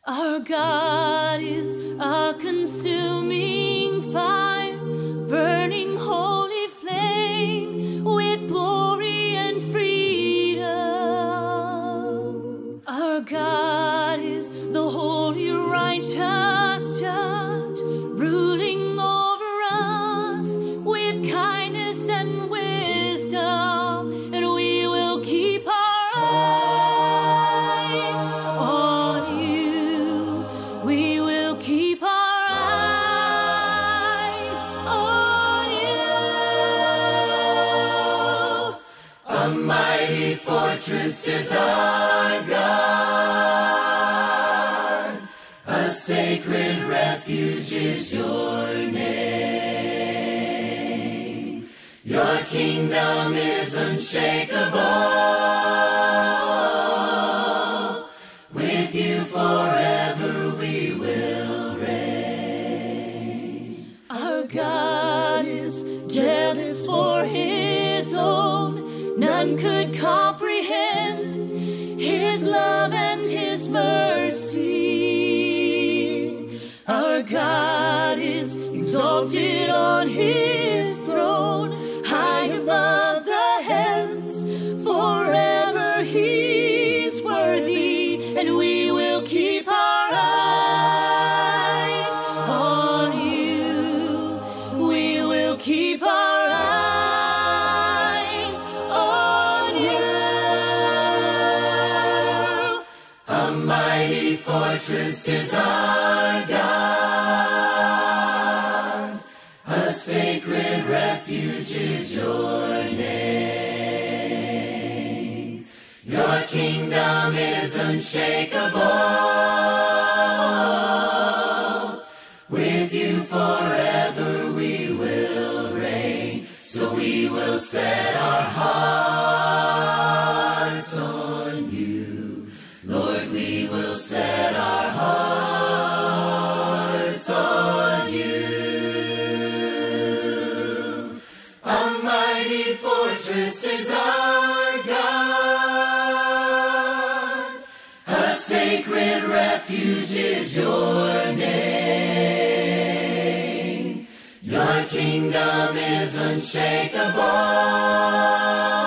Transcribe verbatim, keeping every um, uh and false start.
Our God is a consuming fire, burning holy flame with glory and freedom. Our God is the holy, righteous judge, ruling over us with kindness and wisdom, and we will keep our eyes on you. We will keep our eyes on you. A mighty fortress is our God, a sacred refuge is your name. Your kingdom is unshakable. With you forever we will reign. Our God is jealous for his own. None could comprehend his love and his mercy. Our God is exalted on his throne, high above the heavens. Forever he's worthy, and we will keep our eyes on you. We will keep our eyes on you. A mighty fortress is our God, a sacred refuge is your name. Your kingdom is unshakable. With you forever we will reign. So we will set our hearts on you. Lord, we will set our hearts on you. A mighty fortress is our God, a sacred refuge is your name. Your kingdom is unshakable.